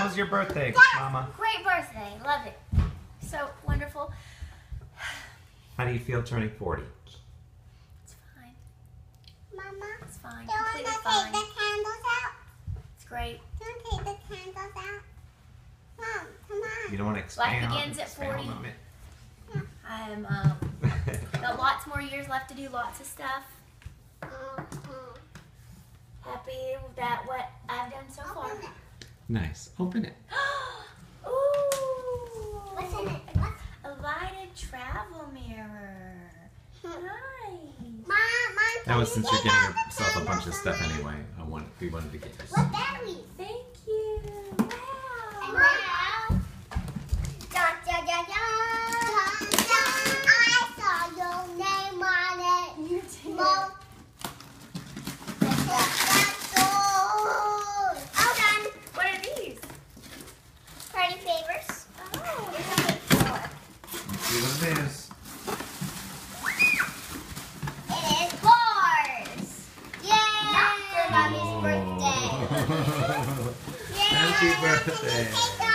was your birthday, Mama? Great birthday. Love it. So wonderful. How do you feel turning 40? It's fine. Mama, It's fine. do you want Completely to fine. take the candles out? It's great. Do you want to take the candles out? Mom, come on. You don't want to expand Life begins at 40. on it? I'm got lots more years left to do lots of stuff. Happy with that what I've done so far. Open it. Nice. Open it. Ooh! What's in it? A lighted travel mirror. Nice. Mom, That was since you're take getting out the yourself a bunch of candles, stuff Mama. anyway. We wanted to get this. What batteries? Thank you. Wow. And now, dun, dun, dun, dun, dun, dun. I saw your name on it. You did. Mo- All done. What are these? Party favors. Oh. Here's a cake for. Let's see what it is. It is Bars. Yay! Not for Mommy's birthday. Yay! Happy birthday. Can you take